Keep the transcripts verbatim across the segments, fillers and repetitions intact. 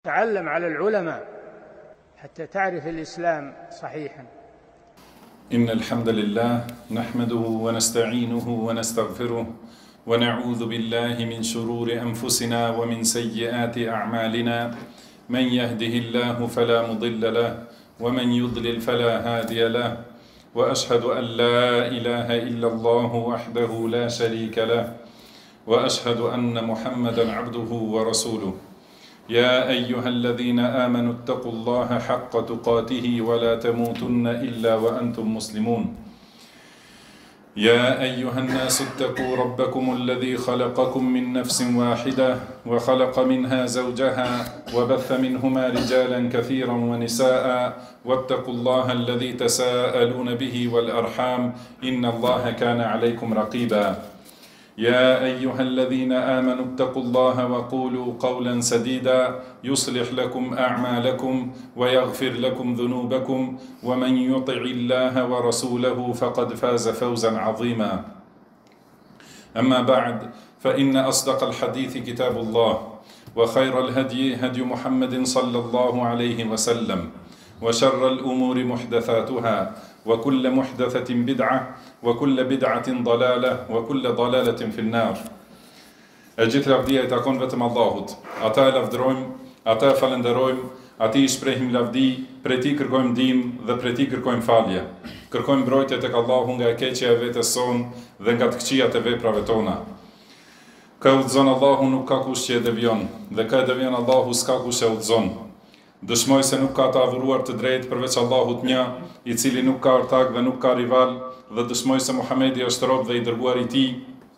تعلم على العلماء حتى تعرف الإسلام صحيحا. إن الحمد لله نحمده ونستعينه ونستغفره ونعوذ بالله من شرور أنفسنا ومن سيئات أعمالنا. من يهده الله فلا مضل له ومن يضلل فلا هادي له، وأشهد أن لا إله إلا الله وحده لا شريك له، وأشهد أن محمدا عبده ورسوله. يا أيها الذين آمنوا اتقوا الله حق تقاته ولا تموتن إلا وأنتم مسلمون. يا أيها الناس اتقوا ربكم الذي خلقكم من نفس واحدة وخلق منها زوجها وبث منهما رجالا كثيرا ونساء، واتقوا الله الذي تساءلون به والأرحام إن الله كان عليكم رقيبا. يا أيها الذين آمنوا اتقوا الله وقولوا قولا سديدا يصلح لكم أعمالكم ويغفر لكم ذنوبكم، ومن يطع الله ورسوله فقد فاز فوزا عظيما. أما بعد، فإن أصدق الحديث كتاب الله، وخير الهدي هدي محمد صلى الله عليه وسلم، وشر الأمور محدثاتها، وكل محدثة بدعة، وكل بدعة ضلالة، وكل ضلالة في النار. E gjithë lavdia I takon vetëm Allahut. Ata e lavdërojmë, ata e falenderojmë, atij I shprehim lavdi, prej tij kërkojmë ndihmë dhe prej tij kërkojmë falje. Kërkojmë mbrojtje tek Allahu nga e keqja e vetes sonë dhe nga të këqijat e veprave tona. Ka udhëzon Allahu, nuk ka kush që e devion, dhe ka e devion Allahu, s'ka kush e udhëzon. Dëshmoj se nuk ka të adhuruar të drejtë përveç Allahut një, I cili nuk ka ortak dhe nuk ka rival, dhe dëshmoj se Muhamedi është rob dhe I dërguar I tij,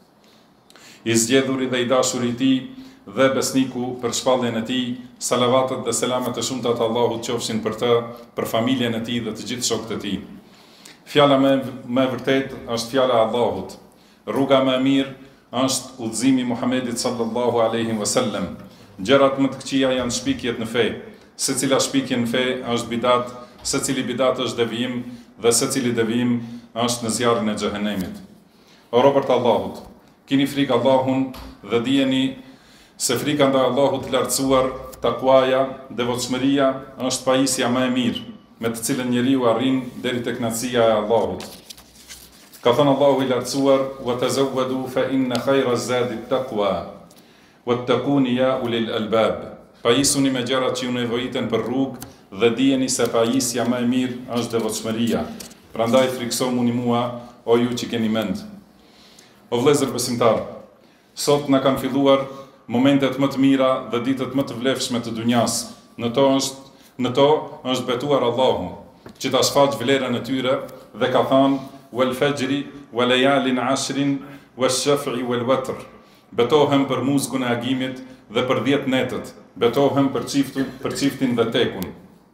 I zgjedhuri dhe I dashur I tij dhe besniku për shpalljen e tij. Salavatet dhe selamet e shumta të Allahut qofshin për të, për familjen e tij dhe të gjithë shokët e tij. Fjala më më e vërtetë është fjala e Allahut. Rruga më e mirë është udhëzimi I Muhamedit sallallahu alaihi wasallam. Gjërat më të këqija janë shpikjet në fe. Secila shpikje në fe është bidat, secili bidat është devijim dhe secili devijim është në zjarrin e xhehenemit. O robërt e Allahut, kini frikë Allahun dhe dijeni se frika ndaj Allahut të lartësuar, takuaja, devotshmëria është pajisja më e mirë me të cilën njeriu arrin deri tek kënaqësia e Allahut. Ka thënë Allahu I lartësuar: "Wa tazawwadu fa inna khayra zadi at-taqwa wattaquni ya ulil albab." Pajisuni me gjërat që ju nevojiten për rrugë dhe dijeni se pajisja më e mirë është devotshmëria. Prandaj friksomuni mua, o ju që keni mend. O vëllezër besimtar, sot na kanë filluar momentet më të mira dhe ditët më të vlefshme të dunjas. Në to është, në to është betuar Allahu, që ta shfaq vlerën e tyre dhe ka thënë: "Wal fajri wa layalin ashrin wash-shaf'i wal watr." Betohem për muzgun e agimit dhe për dhjetë netët. Betohem për çiftin, për çiftin dhe tekun.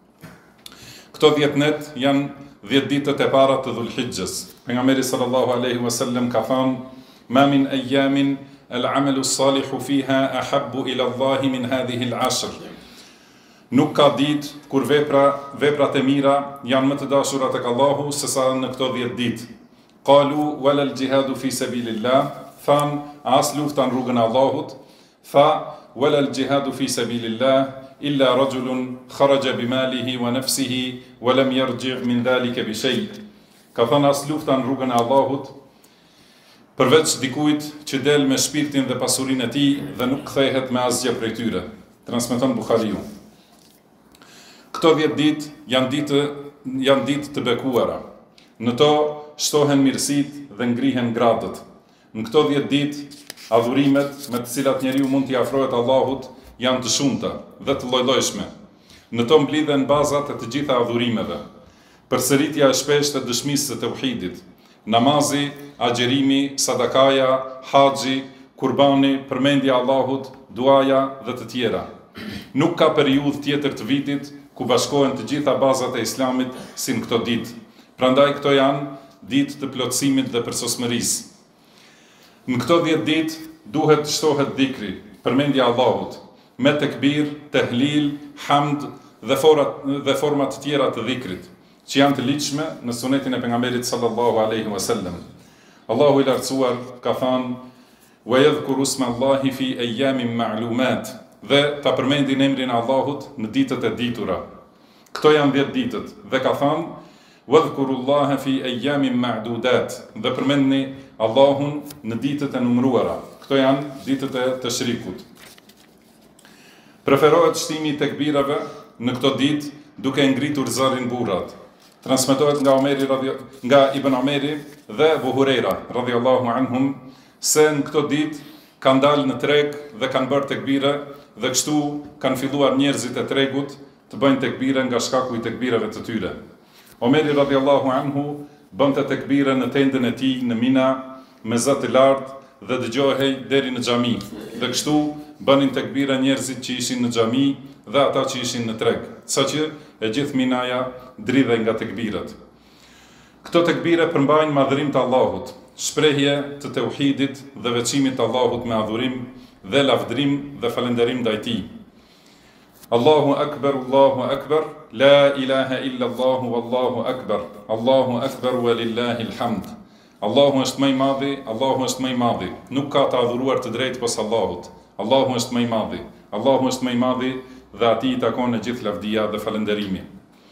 Këto dhjetë net janë dhjetë ditët e para të Dhulhijhes. Pejgamberi sallallahu alaihi wasallam ka thënë: "Ma min ayamin al-amalu as-salihu fiha ahabbu ila Allahi min hadhihi al-ashr." Nuk ka ditë kur vepra, veprat e mira janë më të dashura tek Allahu se sa në këto dhjetë ditë. Qalu wala al-jihadu fi sabilillah. Than, as lufta në rrugën e Allahut. Tha, wala al-jihadu fi sabilillah illa rajulun kharaja bimalihi wa nafsihi wa lam yarji' min dhalika bi shay'. Ka thënë, as lufta në rrugën e Allahut përveç dikujt që del me shpirtin dhe pasurinë e tij dhe nuk kthehet me asgjë prej tyre. Transmeton Buhariu. Këto dhjetë ditë janë ditë janë ditë të bekuara. Në to shtohen mirësitë dhe ngrihen gradët. Në këto dhjetë ditë adhurimet me të cilat njeriu mund t'i afrohet Allahut janë të shumta dhe të lloj-llojshme. Në to mblidhen bazat e të gjitha adhurimeve. Përsëritja e shpeshtë e dëshmisë së tauhidit, namazi, agjerimi, sadakaja, haxhi, kurbani, përmendja e Allahut, duaja dhe të tjera. Nuk ka periudhë tjetër të vitit ku bashkohen të gjitha bazat e Islamit si në këto ditë. Prandaj këto janë ditë të plotësimit dhe përsosmërisë. Në këto dhjetë ditë duhet të shtohet dhikri, përmendja e Allahut, me tekbir, tehlil, hamd dhe format dhe forma të tjera të dhikrit, që janë të ligjshme në sunetin e pejgamberit sallallahu alaihi wasallam. Allahu I lartësuar ka thënë: "Wa yadhkuru isma Allahi fi ayyamin ma'lumat." dhe ta përmendin emrin e Allahut në ditët e ditura. Këto janë dhjetë ditët dhe ka thënë wadhkurullaha fi ayyamin ma'dudat, dhe përmendni Allahun në ditët e numëruara. Këto janë ditët e Tashrikut. Preferohet shtimi i tekbirave në këto ditë duke ngritur zërin burrat. Transmetohet nga Omeri radhi, nga Ibn Omeri dhe Abu Huraira radhiyallahu anhum se në këto ditë kanë dalë në treg dhe kanë bërë tekbire dhe kështu kanë filluar njerëzit e tregut të bëjnë tekbire nga shkaku i tekbireve të tyre. Omeri radhiyallahu anhu bënte tekbire në tendën e tij në Mina me zë të lartë dhe dëgjohej deri në xhami. Dhe kështu bënin tekbire njerëzit që ishin në xhami dhe ata që ishin në treg, saqë e gjithë Minaja dridhej nga tekbiret. Këto tekbire përmbajnë madhërim të Allahut, shprehje të tauhidit dhe veçimit të Allahut me adhurim dhe lavdrim dhe falënderim ndaj tij. Allahu akbar, Allahu akbar, la ilaha illa Allahu, wallahu akbar, Allahu akbar wa lillahi alhamd. Allahu është më i madhi, Allahu është më i madhi. Nuk ka të adhuruar të drejtë pas Allahut. Allahu është më i madhi, Allahu është më i madhi dhe atij i takon e gjithë lavdia dhe falënderimi.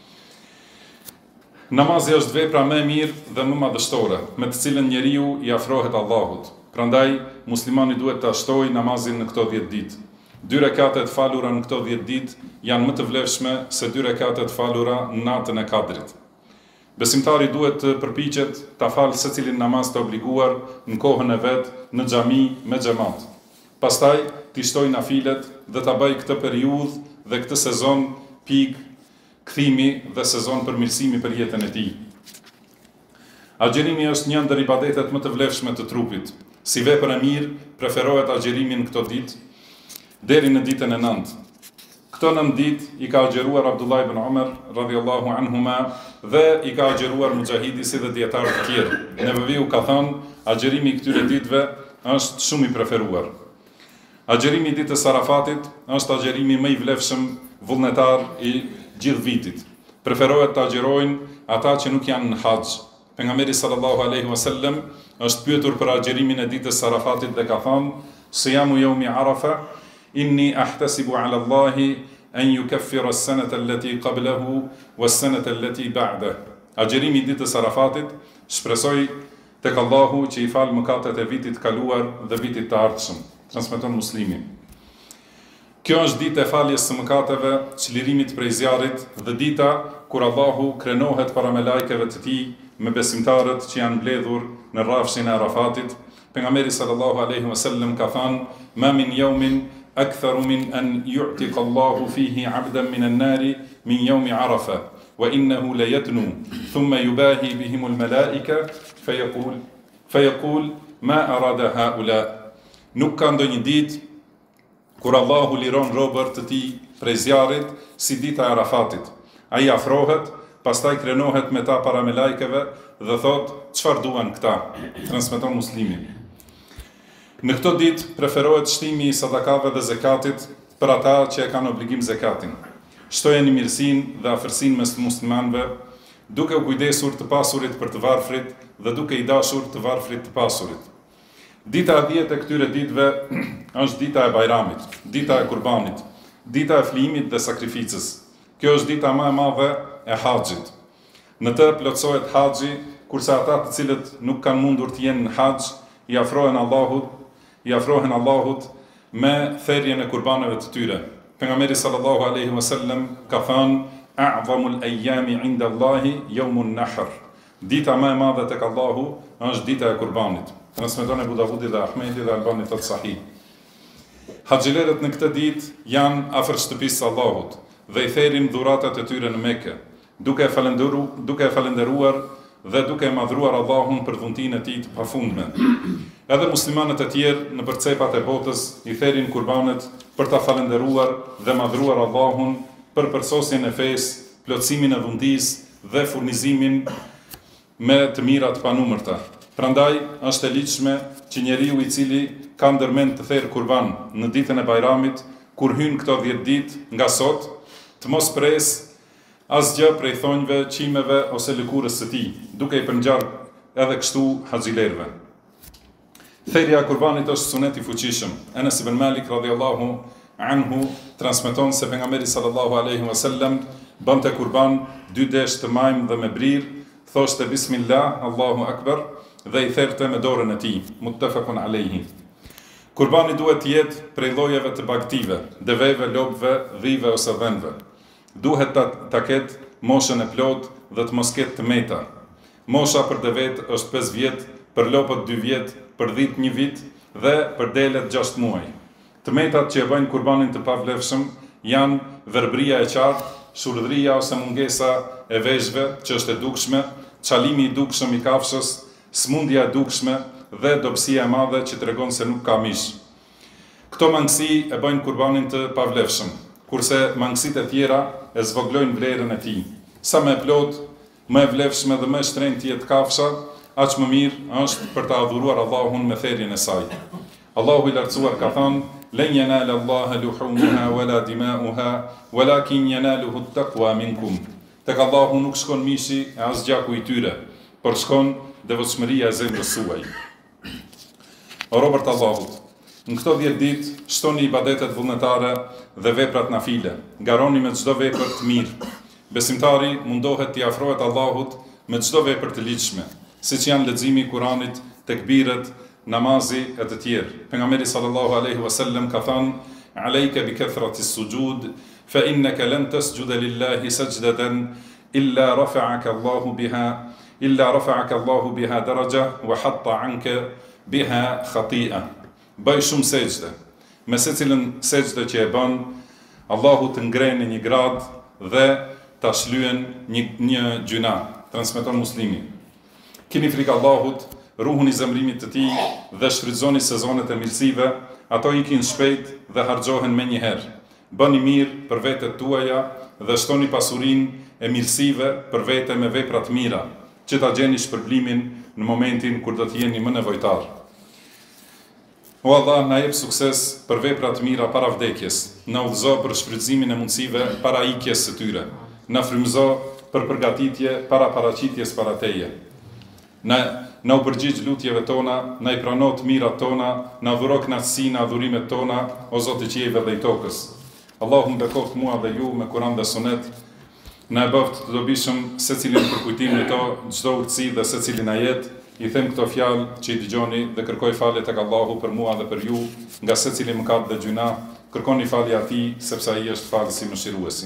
Namazi është vepra më e mirë dhe më madhështore, me të cilën njeriu i afrohet Allahut. Prandaj muslimani duhet të ashtojë namazin në këto dhjetë ditë. Dy rekate të falura në këto dhjetë ditë janë më të vlefshme se dy rekate të falura në natën e Kadrit. Besimtari duhet të përpiqet ta falë secilin namaz të obliguar në kohën e vet në xhami me xhamat. Pastaj t'i shtojë nafilet dhe ta bëj këtë periudhë dhe këtë sezon pikë kthimi dhe sezon përmirësimi për jetën e tij. Agjerimi është një ndër ibadetet më të vlefshme të trupit. Si vepër e mirë preferohet agjerimi në këto ditë deri në ditën e nëntë. Këto nëntë ditë i ka agjeruar Abdullah ibn Umar radhiyallahu anhuma dhe i ka agjeruar Mujahidi si dhe dietarë të tjerë. Neveviu ka thënë, agjerimi i këtyre ditëve është shumë i preferuar. Agjerimi i ditës Arafatit është agjerimi më i vlefshëm vullnetar i gjithë vitit. Preferohet të agjerojnë ata që nuk janë në haxh. Pejgamberi sallallahu alaihi wasallam është pyetur për agjerimin e ditës Arafatit dhe ka thënë: "Siyamu yawmi Arafa, inni ahtasibu ala Allahi an yukaffira as-sanata allati qablahu was-sanata allati ba'dahu." Agjerimi i ditës Arafatit shpresoj tek Allahu që i fal mëkatet e vitit të kaluar dhe vitit të ardhshëm. Transmeton Muslimi. Kjo është ditë e faljes së mëkateve, çlirimit prej zjarrit dhe dita kur Allahu krenohet para me lajkeve të tij me besimtarët që janë mbledhur në rrafshin e Arafatit. Pejgamberi sallallahu alaihi wasallam ka thënë: "Ma min yawmin aktharu min an yu'tiqa Allahu fihi 'abdan min an-nari min yawmi Arafa, wa innahu la yatnu, thumma yubahi bihim al-malaika fayaqul fayaqul ma arada haula." Nuk ka ndonjë ditë kur Allahu liron robër të tij prej zjarrit si dita e Arafatit. Ai afrohet, pastaj krenohet me ta para me lajkeve dhe thot: "Çfarë duan këta?" Transmeton Muslimi. Në këto ditë preferohet shtimi i sadakave dhe zekatit për ata që e kanë obligim zekatin. Shtojeni mirësinë dhe afërsinë mes muslimanëve, duke u kujdesur të pasurit për të varfrit dhe duke i dashur të varfrit të pasurit. Dita e dhjetë e këtyre ditëve është dita e Bajramit, dita e Kurbanit, dita e flijimit dhe sakrificës. Kjo është dita më e madhe e haxhit. Në të plotësohet haxhi, kurse ata të cilët nuk kanë mundur të jenë në haxh, i afrohen Allahut, i afrohen Allahut me therrjen e kurbaneve të tyre. Pejgamberi sallallahu alaihi wasallam ka thënë: "A'zamul ayyami 'inda Allahi yawmun nahr." Dita më e madhe tek Allahu është dita e kurbanit. Transmeton Abu Davudi dhe Ahmedi dhe Albani thot sahih. Haxhilerët në këtë ditë janë afër shtëpisë së Allahut dhe i therrin dhuratat e tyre në Mekë, duke falendëruar, duke falendëruar dhe duke madhruar Allahun për dhuntinë e tij të pafundme. Edhe muslimanët e tjerë në përcepat e botës i therrin kurbanet për ta falendëruar dhe madhruar Allahun për përsosjen e fesë, plotësimin e dhuntisë dhe furnizimin me të mirat panumërta. Prandaj është e ligjshme që njeriu i cili ka ndërmend të therrë kurban në ditën e Bajramit, kur hyn këto dhjetë ditë nga sot, të mos presë asgjë prej thonjve, qimeve ose lëkurës së tij, duke i përngjarë edhe kështu haxhilerëve. Therrja e kurbanit është sunet i fuqishëm. Enes ibn Malik radhiyallahu anhu transmeton se pejgamberi sallallahu alaihi wasallam bënte kurban dy desh të majmë dhe me brir, thoshte bismillah, Allahu akbar dhe i therte me dorën e tij. Muttafaqun alayhi. Kurbani duhet të jetë prej llojeve të bagtive, deveve, lopëve, dhive ose dhenve. Duhet ta, ta ketë moshën e plot dhe të mos ketë të meta. Mosha për devet është pesë vjet, për lopët dy vjet, për dhit një vit dhe për delet gjashtë muaj. Të metat që e bëjnë kurbanin të pavlefshëm janë verbria e qartë, shurdhria ose mungesa e vezhve që është e dukshme, çalimi i dukshëm i kafshës, smundja e dukshme dhe dobësia e madhe që tregon se nuk ka mish. Këto mangësi e bëjnë kurbanin të pavlefshëm, kurse mangësitë e tjera e zvoglojnë vlerën e tij. Sa më e plot, më e vlefshme dhe më e shtrenjtë jetë kafsha, aq më mirë është për të adhuruar Allahun me therrjen e saj. Allahu i lartësuar ka thënë: "Len yanala Allaha luhumuha wala dima'uha, walakin yanaluhu at-taqwa minkum." Tek Allahu nuk shkon mishi e as gjaku i tyre, por shkon devotshmëria e zemrës suaj. O robërt Allahut, në këto dhjetë ditë shtoni ibadetet vullnetare dhe veprat nafile, garoni me çdo vepër të mirë. Besimtari mundohet t'i afrohet Allahut me çdo vepër të ligjshme, siç janë leximi i Kuranit, tekbiret, namazi e të tjerë. Pejgamberi sallallahu alaihi wasallam ka thënë: "Alejke bi kathrati sujud, fa innaka lan tasjuda lillahi sajdatan illa rafa'aka Allahu biha, illa rafa'aka Allahu biha daraja wa hatta 'anka biha khati'a." Bëj shumë sejdë. Me secilën sejdë që e bën, Allahu të ngrenë në një grad dhe ta shlyen një, një gjuna. Transmeton Muslimi. Kini frikë Allahut, ruhuni zemrimit të tij dhe shfrytëzoni sezonet e mirësive, ato ikin shpejt dhe harxhohen me njëherë. Bëni mirë për vetët tuaja dhe shtoni pasurinë e mirësive për vete me vepra të mira, që ta gjeni shpërblimin në momentin kur do të jeni më nevojtar. O Allah, na jep sukses për vepra të mira para vdekjes, na udhëzo për shfrytëzimin e mundësive para ikjes së tyre, na frymëzo për përgatitje para paraqitjes para teje. Na, na u përgjigj lutjeve tona, na i prano të mirat tona, na dhuro kënaqësinë në adhurimet tona, o Zoti i qiejve dhe i tokës. Allahu më bekoft mua dhe ju me Kur'an dhe Sunet, na e bëft të dobishëm secilin për kujtimin e to, çdo urtësi dhe secilin ajet. I them këto fjalë që i dëgjoni dhe kërkoj falje tek Allahu për mua dhe për ju, nga secili mëkat dhe gjuna, kërkoni falje atij sepse ai është falësi mëshiruesi.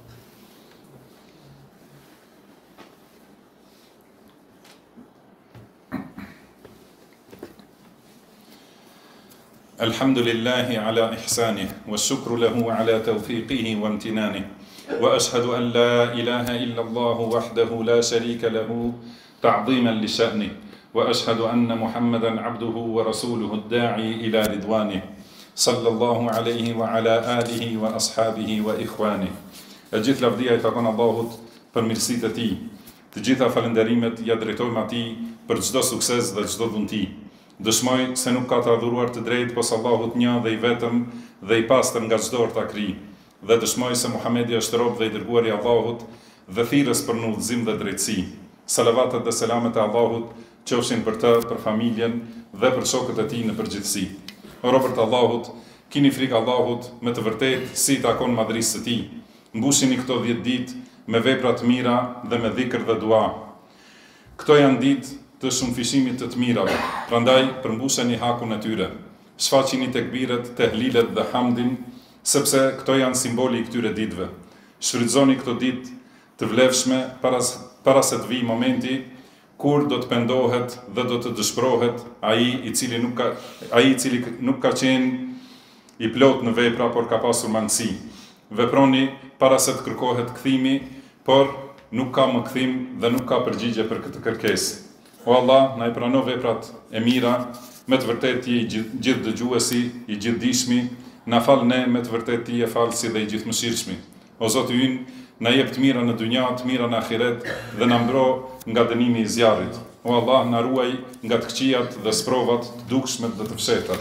Alhamdulillahi ala ihsanih, wa shukru lahu ala tawfiqihi wa imtinanih, wa ashhadu an la ilaha illa Allahu wahdahu la sharika lahu ta'dhiman li sha'nih. وأشهد أن محمدا عبده ورسوله الداعي إلى رضوانه صلى الله عليه وعلى آله وأصحابه وإخوانه. E gjithë lavdia i takon Allahut për mirësitë e tij. Të gjitha falënderimet ja drejtojmë atij për çdo sukses dhe çdo dhunti. Dëshmoj se nuk ka të adhuruar të drejtë pos Allahut një dhe i vetëm dhe i pastër nga çdo ortakri. Dhe dëshmoj se Muhamedi është rob dhe i dërguari i Allahut dhe thirrës për në udhëzim dhe drejtësi. Salavatet dhe selamet e Allahut qofshin për të, për familjen dhe për shokët e tij në përgjithësi. O robërt Allahut, kini frikë Allahut me të vërtetë si i takon madhrisë së tij. Mbushini këto dhjetë ditë me vepra të mira dhe me dhikr dhe dua. Këto janë ditë të shumëfishimit të të mirave, prandaj përmbusheni hakun e tyre. Shfaqini tekbiret, tehlilet dhe hamdin, sepse këto janë simboli i këtyre ditëve. Shfrytëzoni këto ditë të vlefshme para, para se të vijë momenti kur do të pendohet dhe do të dëshpërohet ai i cili nuk ka ai i cili nuk ka qenë i plot në vepra, por ka pasur mangësi. Veproni para se të kërkohet kthimi, por nuk ka më kthim dhe nuk ka përgjigje për këtë kërkesë. O Allah, na i prano veprat e mira, me të vërtetë ti i gjithë dëgjuesi, i gjithë dishmi, na fal ne me të vërtetë ti e falësi dhe i gjithë mëshirshmi. O Zoti ynë, na jep të mira në dynja, të mira në ahiret dhe na mbro nga dënimi i zjarrit. O Allah, na ruaj nga të këqijat dhe sprovat, të dukshmet dhe të fshetat.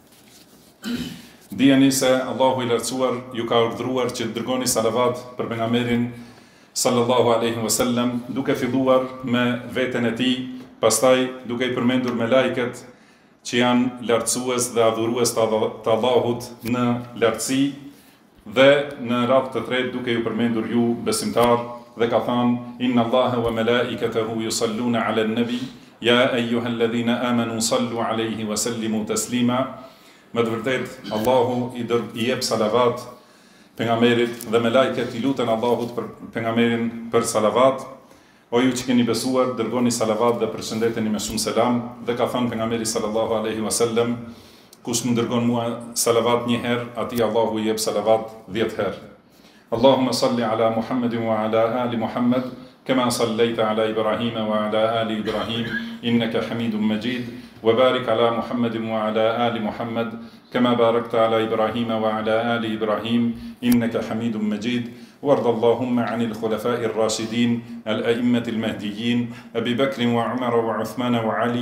Dijeni se Allahu i lartësuar ju ka urdhëruar që të dërgoni salavat për pejgamberin sallallahu alaihi wasallam, duke filluar me veten e tij, pastaj duke i përmendur me lajket që janë lartësues dhe adhurues të Allahut në lartësi dhe në radhë të tretë duke ju përmendur ju besimtar dhe ka thënë inna Allaha wa malaikatahu yusalluna ala an-nabi ya ayyuhalladhina amanu sallu alayhi wa sallimu taslima. Me të vërtetë Allahu i, dër, i jep salavat pejgamberit dhe me lajket i luten Allahut për pejgamberin për salavat. O ju që keni besuar, dërgoni salavat dhe përshëndeteni me shumë selam. Dhe ka thënë pejgamberi sallallahu alaihi wasallam, kush më dërgon mua salavat një herë, atij Allahu i jep salavat dhjetë herë. Allahumma salli ala Muhammedin wa ala ali Muhammed, kama sallaita ala Ibrahim wa ala ali Ibrahim, innaka Hamidum Majid. وبارك على محمد وعلى آل محمد كما باركت على إبراهيم وعلى آل إبراهيم إنك حميد مجيد. وارض اللهم عن الخلفاء الراشدين الأئمة المهديين أبي بكر وعمر وعثمان وعلي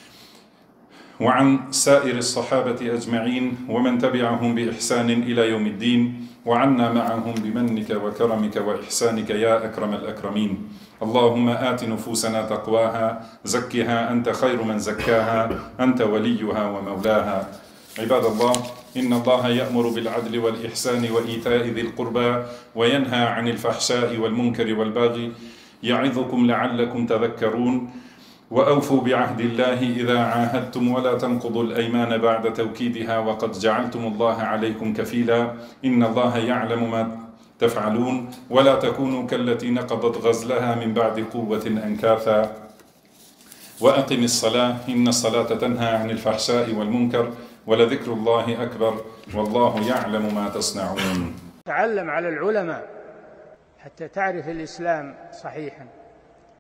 وعن سائر الصحابة أجمعين ومن تبعهم بإحسان إلى يوم الدين وعنا معهم بمنك وكرمك وإحسانك يا أكرم الأكرمين. اللهم آت نفوسنا تقواها زكها أنت خير من زكاها أنت وليها ومولاها. عباد الله، إن الله يأمر بالعدل والإحسان وإيتاء ذي القربى وينهى عن الفحشاء والمنكر والبغي يعظكم لعلكم تذكرون. وأوفوا بعهد الله إذا عاهدتم ولا تنقضوا الأيمان بعد توكيدها وقد جعلتم الله عليكم كفيلا إن الله يعلم ما تفعلون ولا تكونوا كالتي نقضت غزلها من بعد قوة أنكاثا. وأقم الصلاة إن الصلاة تنهى عن الفحشاء والمنكر ولذكر الله أكبر والله يعلم ما تصنعون. تعلم على العلماء حتى تعرف الإسلام صحيحا.